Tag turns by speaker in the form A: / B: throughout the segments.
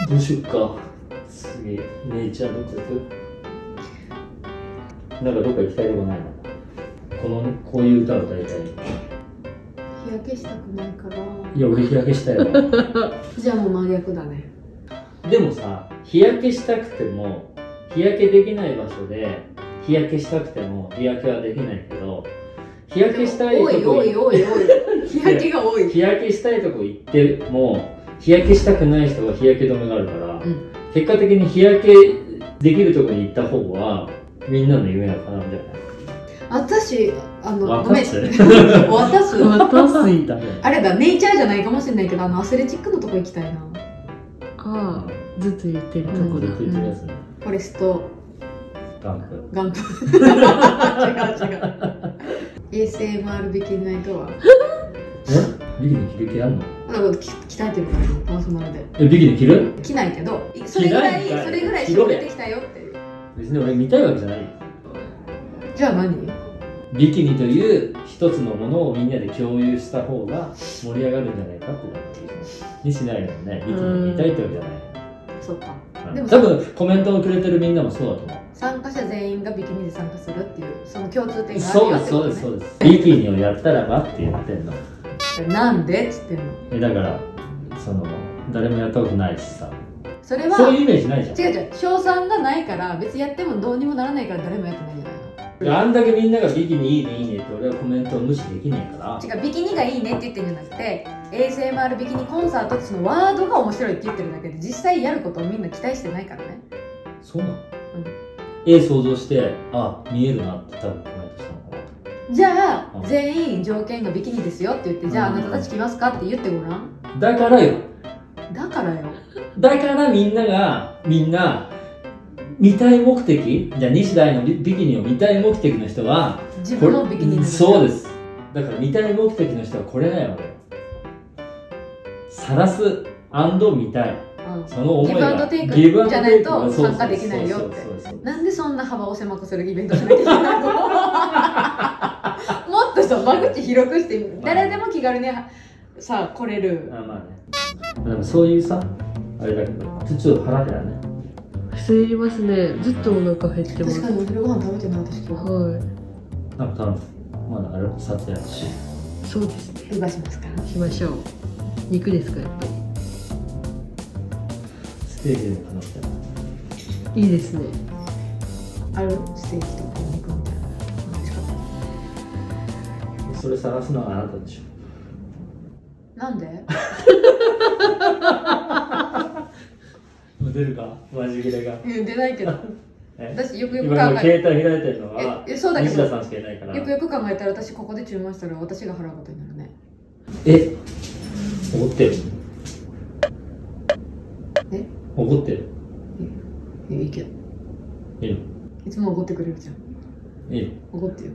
A: どうしよっか。次、姉ちゃんどこ行く？なんかどっか行きたいとこないの？こういう歌を歌いたい。
B: 日焼けしたくないから。
A: いや、俺日焼けしたいわ。
B: じゃあもう真逆だね。
A: でもさ、日焼けしたくても日焼けできない場所で日焼けしたくても日焼けはできないけど、日焼けしたいとこ
B: おい日焼けが多い。
A: 日焼けしたいとこ行っても日焼けしたくない人は日焼け止めがあるから、結果的に日焼けできるとこに行った方がみんなの夢が叶うんじゃない？
B: 私、
A: ごめん。
B: あれだ、ネイチャーじゃないかもしれないけど、アスレチックのとこ行きたいな。
C: ああ、ずっと言ってるとこだ。
B: フォレスト
A: ガンプ。
B: 違う。ASMR ビキニナイトは
A: ビキニ着る気あんの？
B: 鍛えてるからパーソナルで。
A: ビキニ着る？
B: 着ないけど、それぐらい広げてきたよっていう。
A: 別に俺見たいわけじゃないよ。
B: じゃあ何？
A: ビキニという一つのものをみんなで共有した方が盛り上がるんじゃないかってことにしないのね。ビキニ見たいってわけじゃない。
B: そうか。
A: でも多分コメントをくれてるみんなもそうだと思う。
B: 参加者全員がビキニで参加するっていうその共通点があるよってことね。
A: そうです。ビキニをやったらばって言ってんの。
B: なんでっつってんの。
A: だから誰もやったことないしさ。
B: それは
A: そういうイメージないじゃん。
B: 違う賞賛がないから別にやってもどうにもならないから誰もやってないんじゃないの。
A: あんだけみんながビキニいいねいいねって俺はコメントを無視できないから。
B: 違う、ビキニがいいねって言ってるんじゃなくて ASMR ビキニコンサートってそのワードが面白いって言ってるだけで実際やることをみんな期待してないからね。
A: そうなの？絵想像して見えるなって多分コメントしたのかな。
B: じゃあ全員条件がビキニですよって言ってじゃああなたたち来ますかって言ってごらん。
A: だからみんな見たい目的じゃあ西大のビキニを見たい目的の人は
B: 自分のビキニに
A: そうです。だから見たい目的の人はこれだよ。晒す&見たい、その思いが
B: ギブアンドテイクじゃないと参加できないよって。なんでそんな幅を狭くするイベントしなきゃいけないの？もっとさ間口広くして誰でも気軽にさ来れる。
A: まあね。でもそういうさあれだけどちょっと腹減らね。
C: 減りますね。ずっとお腹減ってます。
B: 確かにお昼ご飯食べてない私今日。
C: はい。
A: なんか頼む。まだあれ撮影やるし。
C: そうですね。
B: うがしますか？
C: しましょう。肉ですかやっぱり。
A: ステーキで頼む。
C: いいですね。
B: あるステーキとかお肉みたいな。美味しかった。
A: それ探すのはあなたでしょ。
B: なんで？
A: 出るかマジ切れが。
B: 出ないけど。私よく考え
A: 今携帯開いてるのは
B: そうだけど
A: 西田さんしかいないから。
B: よく考えたら私ここで注文したら私が払うことになるね。
A: 怒ってる。怒ってる。
B: いいけど。
A: いいの？
B: いつも怒ってくれるじゃん。
A: いいの？
B: 怒ってよ。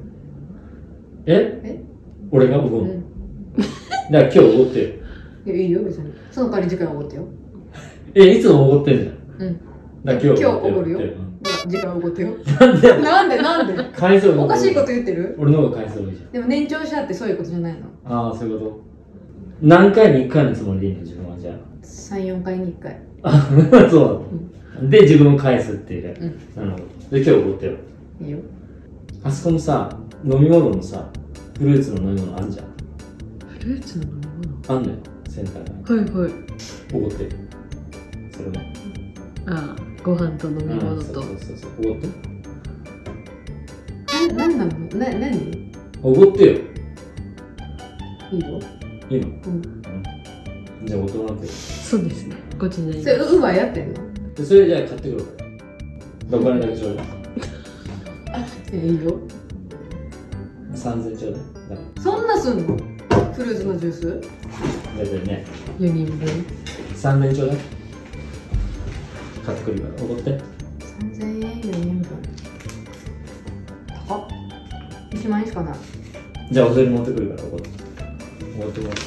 A: 俺が怒る。だから今日怒ってる。
B: いいよ別に。その代わり次回怒ってよ。
A: いつも怒ってるじゃん。だから今日
B: 怒るよ。時間怒ってよ。なんで
A: 返そう。
B: おかしいこと言ってる？
A: 俺の方が返そういいじゃん。
B: でも年長者ってそういうことじゃないの？
A: そういうこと。何回に1回のつもりでいいの自分はじゃあ。
B: 3、4回に1回。
A: そうだ。で自分を返すっていう。なるほど。で今日怒ってよ。
B: いいよ。
A: あそこのさ飲み物のさフルーツの飲み物あんじゃん。
C: フルーツの飲み
A: 物？あんのよセンターに。
C: はい。
A: 怒ってる。それも。
C: ご飯と飲み物と。
A: そう。怒って。
B: 何なの？何？
A: 怒ってよ。
B: いいよ。
A: いいの？じゃあ大人って。
C: そうですね。こっちに。
B: それウーバーやってんの？
A: それじゃあ買ってくるから。お金だけちょうだい。
B: いいよ。
A: 3000ちょうだい。
B: そんなすんの？フルーツのジュース？
A: 大体ね。
C: 4人分。
A: 3000ちょうだい。買ってくるから。怒って。
B: 3000円4人分。高っ。1万円しかない。
A: じゃあお釣り持ってくるから怒って。怒ってもらって。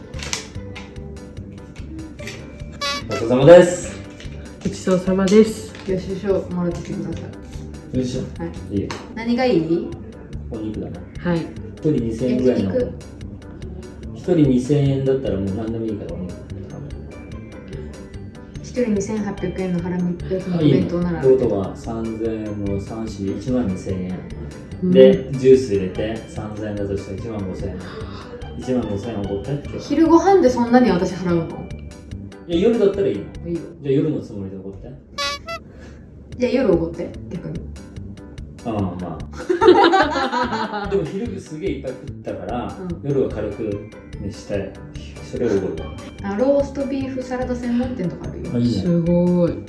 A: ごちそうさまです。
C: ごちそうさまです。
B: 領収書もらってきてください。
A: よいしょ。
B: はい。
A: いいよ。
B: 何がいい？
A: お肉だね。
C: はい。
A: 1人2000円ぐらいの。1人2000円だったらもう何でもいいからお肉。
B: 人2800円のハラミ焼き
A: あ、いいね。
B: 肉弁当なら
A: ってことは3000円の3、4、1万2000円。で、ジュース入れて3000円だとしたら1万5000円。1万5000円おごって。
B: 昼ご飯でそんなに私払うの？
A: いや、夜だったらいいの。
B: いいよ。
A: じゃあ夜のつもりでおごって。
B: じゃあ夜おごって逆に。
A: ああ、まあ。でも昼すげえいっぱい食ったから、夜は軽くにして、それをおごるわ。
B: あ、ローストビーフサラダ専門店とかあるよ。
A: あ、いいね。
C: すごい。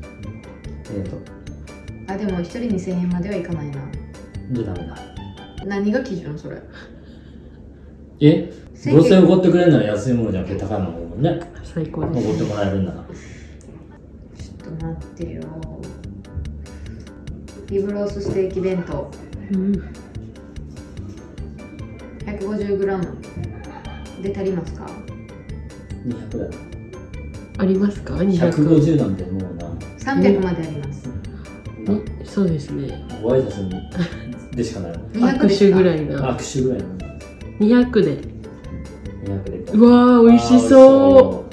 B: あ、でも1人2000円まではいかないな。
A: じゃあダメだ。
B: 何が基準それ？
A: え、どうせおごってくれるなら安いものじゃなくて高いものもんね。
C: 最高
A: おごって
C: です。
A: もらえるんだな。
B: ちょっと待ってよ。リブロースステーキ弁当。150g で足りますか
A: 200だな。
C: ありますか？200。
A: 150なんてもうな。
B: 300まであります。
C: そうですね。
A: ご挨拶にでしかないもん。
B: 200ですか？
C: 握手ぐらいな。
A: 握手ぐらいの。
C: 200で。
A: 200で。
C: うわー、美味しそう。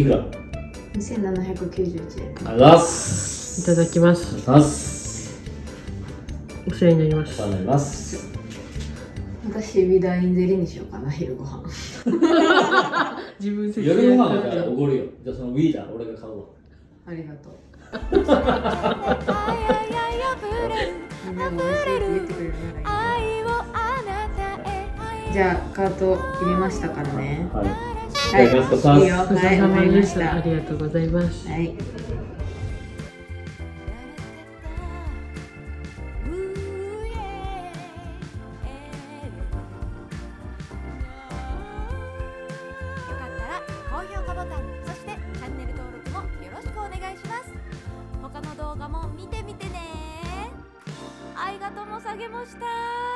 A: いくら
B: 2791円。
A: あざっす。
C: いただきます。
A: あざっす。
C: お世話になります。
A: お世話になります。
B: 私ビダインゼリーにしようかな、昼ご飯。
C: 自分節
A: 夜ご飯だからおごるよ。じゃあそのウィーダー俺が買うわ。
B: ありがとう。みんなが美味しいって言ってくれるならいいな。じゃあカート入れましたからね。
A: はい。
B: はい、
A: いただきます。
B: いいよ。
C: お疲
B: はい、
C: れ
B: わかり
C: 様でし。
B: ましたた。
C: ありがとうございます。
B: はい。
D: よかったら高評価ボタン、そしてチャンネル登録もよろしくお願いします。他の動画も見てみてね。ありがとうもさげました。